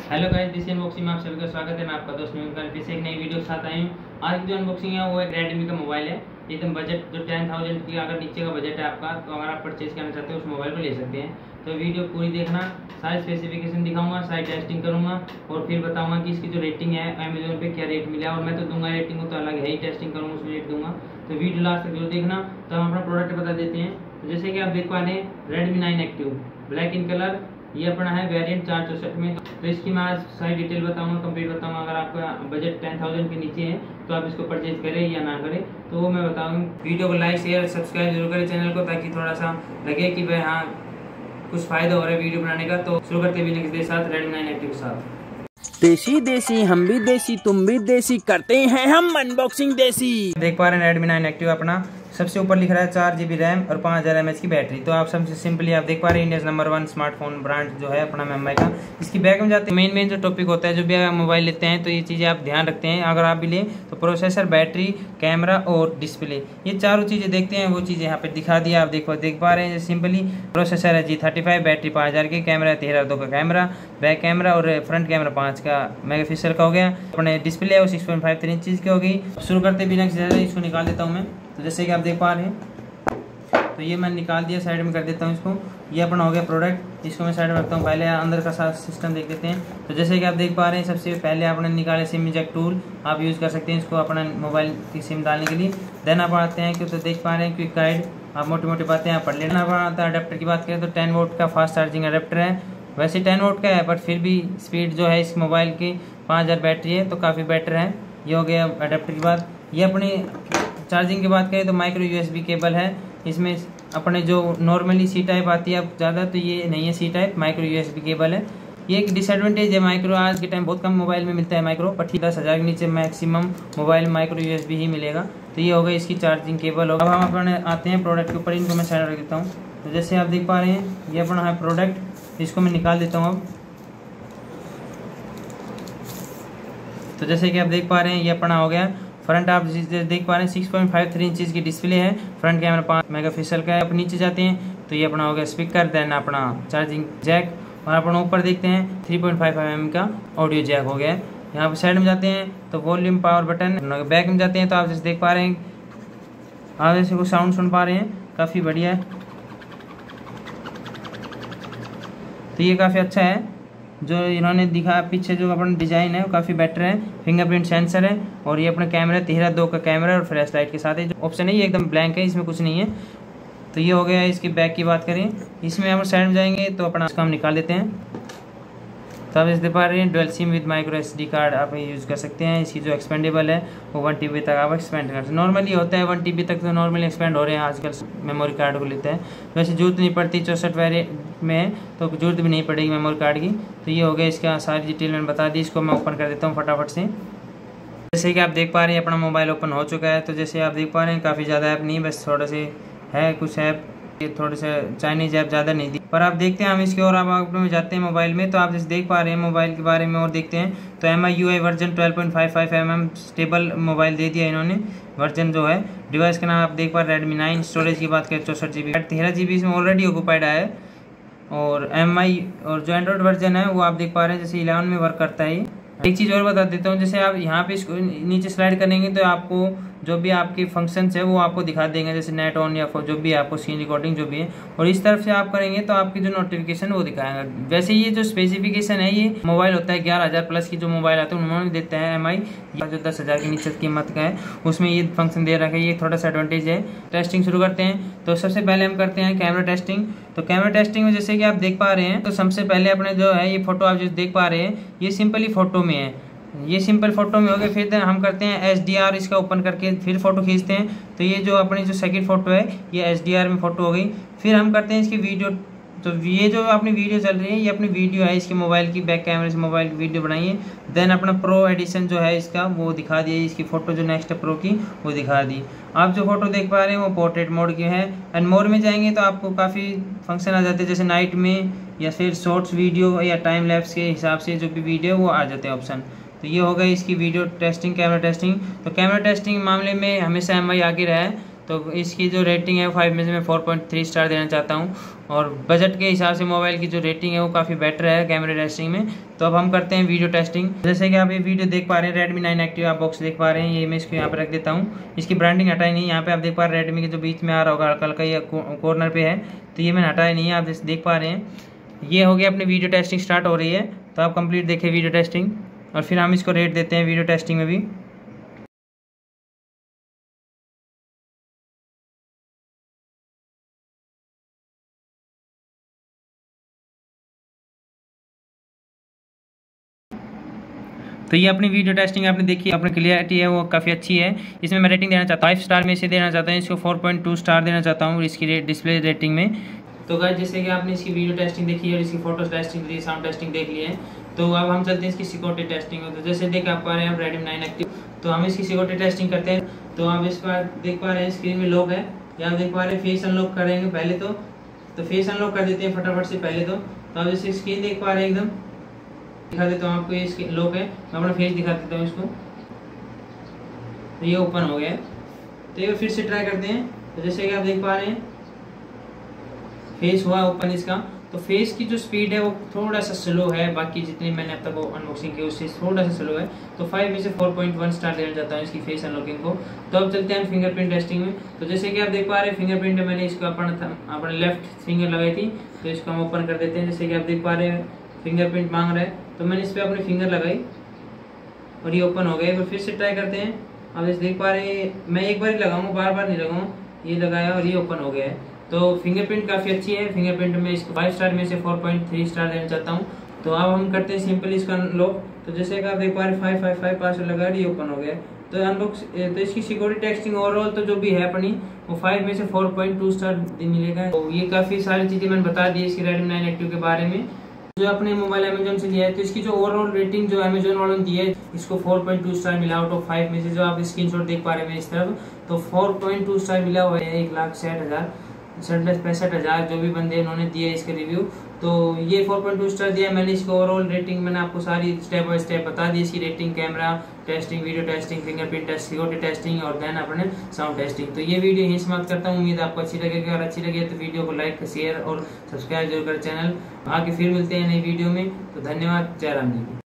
Hello guys, this unboxing में आप सभी का स्वागत है। मैं आपका दोस्त निविन फिर से एक नई वीडियो के साथ आई हूँ। आज की जो अनबॉक्सिंग है वो एक रेडमी का मोबाइल है। एकदम बजट जो 10,000 की अगर नीचे का बजट है आपका, तो अगर आप परचेज करना चाहते हो उस मोबाइल को ले सकते हैं। तो वीडियो पूरी देखना, सारे स्पेसिफिकेशन दिखाऊंगा, सारी टेस्टिंग करूँगा और फिर बताऊँगा कि इसकी जो रेटिंग है अमेजोन पे क्या रेट मिला। और मैं तो दूंगा रेटिंग, तो अलग है ही, टेस्टिंग करूँगा उसमें रेट दूंगा। तो वीडियो लास्ट तक जरूर देखना। तो हम अपना प्रोडक्ट बता देते हैं। तो जैसे कि आप देख पा रहे हैं, Redmi 9 active black in colour, ये अपना है वेरिएंट 464 में। तो इसकी मैं आज सारी डिटेल बताऊंगा, कंप्लीट बताऊंगा। अगर आपका बजट 10,000 के नीचे है तो आप इसको परचेज करें या ना करें, तो वो मैं बताऊंगा। वीडियो को लाइक शेयर सब्सक्राइब जरूर करें चैनल को, ताकि थोड़ा सा लगे कि भाई हाँ कुछ फायदा हो रहा है वीडियो बनाने का। तो शुरू करते भी नेक्स्ट के साथ Redmi 9 एक्टिव के साथ। देसी देसी हम भी देसी तुम भी देसी, करते हैं हम अनबॉक्सिंग देसी। देख पा रहे हैं Redmi 9 एक्टिव अपना सबसे ऊपर लिख रहा है 4GB रैम और 5000 mAh की बैटरी। तो आप सबसे सिंपली आप देख पा रहे हैं इंडिया नंबर 1 स्मार्टफोन ब्रांड जो है अपना MI का। इसकी बैक में जाते हैं, मेन जो टॉपिक होता है, जो भी आप मोबाइल लेते हैं तो ये चीज़ें आप ध्यान रखते हैं। अगर आप भी लें तो प्रोसेसर, बैटरी, कैमरा और डिस्प्ले, ये चारों चीज़ें देखते हैं। वो चीज़ें यहाँ पे दिखा दिया, आप देख पा रहे हैं। सिंपली प्रोसेसर है G35, बैटरी 5000 की, कैमरा 13.2 का कैमरा, बैक कैमरा और फ्रंट कैमरा 5 का मेगापिक्सल का हो गया। अपने डिस्प्ले है वो 6.53 इंच की होगी। शुरू करते बिना इसको निकाल देता हूँ मैं। तो जैसे कि आप देख पा रहे हैं, तो ये मैं निकाल दिया, साइड में कर देता हूँ इसको। ये अपना हो गया प्रोडक्ट, इसको मैं साइड में रखता हूँ। पहले अंदर का सारा सिस्टम देख लेते हैं। तो जैसे कि आप देख पा रहे हैं, सबसे पहले आपने निकाले सिम इजेक्ट टूल, आप यूज़ कर सकते हैं इसको अपना मोबाइल की सिम डालने के लिए। देन आप आते हैं कि तो देख पा रहे हैं क्विक गाइड, आप मोटी मोटी बातें यहाँ पढ़ लेना। आप आता है अडेप्टर की बात करें तो 10 वोल्ट का फास्ट चार्जिंग अडेप्टर है। वैसे 10 वोल्ट का है, बट फिर भी स्पीड जो है इस मोबाइल की 5000 बैटरी है तो काफ़ी बेटर है। ये हो गया अडेप्टर की बात। ये अपनी चार्जिंग की बात करें तो माइक्रो USB केबल है इसमें। अपने जो नॉर्मली C टाइप आती है अब ज़्यादा, तो ये नहीं है C type, micro USB cable है। ये एक डिसएडवांटेज है माइक्रो, आज के टाइम बहुत कम मोबाइल में मिलता है माइक्रो, पर 10,000 के नीचे मैक्सिमम मोबाइल माइक्रो USB ही मिलेगा। तो ये हो गई इसकी चार्जिंग केबल। अब हम अपने आते हैं प्रोडक्ट के ऊपर, इनको मैं साइड रख देता हूँ। तो जैसे आप देख पा रहे हैं, ये अपना है प्रोडक्ट, इसको मैं निकाल देता हूँ अब। तो जैसे कि आप देख पा रहे हैं, ये अपना हो गया फ्रंट। आप देख पा रहे हैं 6.53 इंच की डिस्प्ले है, फ्रंट कैमरा 5 मेगापिक्सल का है। आप नीचे जाते हैं तो ये अपना हो गया स्पीकर, देन अपना चार्जिंग जैक, और अपना ऊपर देखते हैं 3.5 mm का ऑडियो जैक हो गया है। यहाँ पर साइड में जाते हैं तो वॉल्यूम पावर बटन, बैक में जाते हैं तो आप जैसे देख पा रहे हैं, आप जैसे कुछ साउंड सुन पा रहे हैं, काफ़ी बढ़िया है। तो ये काफ़ी अच्छा है जो इन्होंने दिखा, पीछे जो अपना डिज़ाइन है वो काफ़ी बेटर है। फिंगरप्रिंट सेंसर है और ये अपना कैमरा 13.2 का कैमरा और फ्लैश लाइट के साथ है। जो ऑप्शन है ये एकदम ब्लैंक है, इसमें कुछ नहीं है। तो ये हो गया। इसकी बैक की बात करें, इसमें हम साइड में जाएंगे तो अपना इसको हम निकाल लेते हैं। तो आप इस देख पा रहे हैं, dual SIM with micro SD card आप यूज़ कर सकते हैं। इसकी जो एक्सपेंडेबल है वो 1 TB तक आप एक्सपेंड कर सकते हैं। नॉर्मली होता है 1 TB तक, तो नॉर्मली एक्सपेंड हो रहे हैं आजकल मेमोरी कार्ड को लेते हैं। वैसे जरूरत नहीं पड़ती, 64 वेरिएंट में तो जरूरत भी नहीं पड़ेगी मेमोरी कार्ड की। तो ये हो गया, इसका सारी डिटेल मैंने बता दी। इसको मैं ओपन कर देता हूँ फटाफट से। जैसे कि आप देख पा रहे हैं, अपना मोबाइल ओपन हो चुका है। तो जैसे आप देख पा रहे हैं, काफ़ी ज़्यादा ऐप नहीं, बस थोड़े से है कुछ ऐप, ये थोड़े से चाइनीज ऐप ज़्यादा नहीं दी, पर आप देखते हैं हम इसकी और आप में जाते हैं मोबाइल में। तो आप जैसे देख पा रहे हैं मोबाइल के बारे में और देखते हैं तो MIUI version 12.55 mm stable mobile दे दिया इन्होंने वर्जन जो है। डिवाइस का नाम आप देख पा रहे हैं Redmi 9। स्टोरेज की बात करें 64GB, 13GB इसमें ऑलरेडी ऑक्यूपाइड है। और MI और जो एंड्रॉइड वर्जन है वो आप देख पा रहे हैं जैसे 11 में वर्क करता है। एक चीज़ और बता देता हूँ, जैसे आप यहाँ पे इसको नीचे स्लाइड करेंगे तो आपको जो भी आपके फंक्शंस है वो आपको दिखा देंगे, जैसे नेट ऑन या जो भी आपको सीन रिकॉर्डिंग जो भी है। और इस तरफ से आप करेंगे तो आपकी जो नोटिफिकेशन वो दिखाएगा। वैसे ये जो स्पेसिफिकेशन है, ये मोबाइल होता है 11,000 प्लस की जो मोबाइल आते हैं उन्होंने देते हैं MI, जो 10,000 की नीचे कीमत का है उसमें ये फंक्शन दे रखा है। ये थोड़ा सा एडवांटेज है। टेस्टिंग शुरू करते हैं। तो सबसे पहले हम करते हैं कैमरा टेस्टिंग। तो कैमरा टेस्टिंग में जैसे कि आप देख पा रहे हैं, तो सबसे पहले अपने जो है ये फोटो आप जो देख पा रहे हैं, ये सिंपली फोटो में है, ये सिंपल फोटो में हो गया। फिर हम करते हैं HDR, इसका ओपन करके फिर फोटो खींचते हैं। तो ये जो अपनी जो सेकंड फोटो है ये HDR में फोटो हो गई। फिर हम करते हैं इसकी वीडियो। तो ये जो अपनी वीडियो चल रही है ये अपनी वीडियो है, इसके मोबाइल की बैक कैमरे से मोबाइल की वीडियो बनाई है। देन अपना प्रो एडिशन जो है इसका वो दिखा दिया, इसकी फ़ोटो जो नेक्स्ट प्रो की वो दिखा दी। आप जो फोटो देख पा रहे हैं वो पोर्ट्रेट मोड की है। एंड मोर में जाएंगे तो आपको काफ़ी फंक्शन आ जाते हैं, जैसे नाइट में या फिर शॉर्ट्स वीडियो या टाइम लैप्स के हिसाब से जो भी वीडियो वो आ जाते हैं ऑप्शन। तो ये हो गई इसकी वीडियो टेस्टिंग, कैमरा टेस्टिंग। तो कैमरा टेस्टिंग मामले में हमेशा MI आगे रहा है। तो इसकी जो रेटिंग है 5 में से मैं 4.3 स्टार देना चाहता हूँ। और बजट के हिसाब से मोबाइल की जो रेटिंग है वो काफ़ी बेटर है कैमरे टेस्टिंग में। तो अब हम करते हैं वीडियो टेस्टिंग। जैसे कि आप ये वीडियो देख पा रहे हैं Redmi 9 Active आप बॉक्स देख पा रहे हैं, ये मैं इसको यहाँ पर रख देता हूँ। इसकी ब्रांडिंग हटाई नहीं, यहाँ पे आप देख पा रहे हैं Redmi के जो बीच में आ रहा होगा हल्का ये कॉर्नर पे है, तो ये मैंने हटाया नहीं है, आप जैसे देख पा रहे हैं। ये हो गया अपनी वीडियो टेस्टिंग स्टार्ट हो रही है। तो आप कंप्लीट देखें वीडियो टेस्टिंग और फिर हम इसको रेट देते हैं वीडियो टेस्टिंग में भी। तो ये अपनी वीडियो टेस्टिंग आपने देखी, अपनी क्लियरिटी है वो काफ़ी अच्छी है। इसमें मैं रेटिंग देना चाहता हूँ 5 स्टार में से देना चाहता हूँ इसको 4.2 स्टार देना चाहता हूँ इसकी डिस्प्ले रेटिंग में। तो गाइस जैसे कि आपने इसकी वीडियो टेस्टिंग देखी है, इसकी फोटो टेस्टिंग दी, साउंड टेस्टिंग देख ली है। तो अब हम चलते हैं इसकी सिक्योरिटी टेस्टिंग में। तो जैसे देख आप पा रहे हैं Redmi 9 Active, तो हम इसकी सिक्योरिटी टेस्टिंग करते हैं। तो आप इस पर देख पा रहे हैं स्क्रीन में लॉक है, या आप देख पा रहे हैं फेस अनलॉक करेंगे पहले तो फेस अनलॉक कर देते हैं फटाफट से पहले। तो आप जैसे स्क्रीन देख पा रहे हैं एकदम दिखा देता हूँ आपको, ये लॉक है, मैं अपना फेस दिखा देता हूँ इसको। तो ये ओपन हो गया है। तो ये फिर से ट्राई करते हैं। तो जैसे कि आप देख पा रहे हैं फेस हुआ ओपन इसका। तो फेस की जो स्पीड है वो थोड़ा सा स्लो है, बाकी जितनी मैंने अब तक वो अनबॉक्सिंग की उससे थोड़ा सा स्लो है। तो 5 में से 4.1 स्टार देना चाहता हूँ इसकी फेस अनलॉकिंग को। तो अब चलते हैं फिंगरप्रिंट टेस्टिंग में। तो जैसे कि आप देख पा रहे हैं फिंगरप्रिंट मैंने इसको अपने लेफ्ट फिंगर लगाई थी, तो इसको हम ओपन कर देते हैं। जैसे कि आप देख पा रहे हैं फिंगरप्रिंट मांग रहा है, तो मैंने इस पर अपनी फिंगर लगाई और ये ओपन हो गया। तो फिर से ट्राई करते हैं। आप जैसे देख पा रहे हैं मैं एक बार ही लगाऊंगा, बार बार नहीं लगाऊंगा, ये लगाया और ये ओपन हो गया है। तो फिंगरप्रिंट काफ़ी अच्छी है। फिंगरप्रिंट में इसको 5 स्टार में से 4.3 स्टार देना चाहता हूँ। तो अब हम करते हैं सिंपल इसका अनलॉक। तो जैसे कि आप देख पा रहे 555 पासवर्ड लगा ये ओपन हो गया। तो अनबॉक्स तो इसकी सिक्योरिटी टेस्टिंग ओवरऑल तो जो भी है अपनी वो 5 में से 4.2 स्टार मिलेगा। तो ये काफ़ी सारी चीज़ें मैंने बता दी इसकी Redmi 9 Active के बारे में जो अपने मोबाइल अमेजोन से लिया है। तो इसकी जो ओवरऑल रेटिंग जो अमेजोन वालों ने दी है इसको 4.2 स्टार मिला आउट ऑफ 5 में से। जो आप स्क्रीनशॉट देख पा रहे हैं इस तरफ, तो 4.2 स्टार मिला हुआ है 1,60,65,000 जो भी बंदे इन्होंने दिए इसके रिव्यू। तो ये 4.2 स्टार दिया मैंने इसको। ओवरऑल रेटिंग मैंने आपको सारी स्टेप बाय स्टेप बता दी इसकी rating, camera testing, video testing, fingerprint test, security testing और देन अपने साउंड टेस्टिंग। तो ये वीडियो यहीं समाप्त करता हूँ। उम्मीद आपको अच्छी लगेगी, और अच्छी लगे तो वीडियो को लाइक, शेयर और सब्सक्राइब जरूर करें चैनल। आगे फिर मिलते हैं नई वीडियो में। तो धन्यवाद, जय राम जी।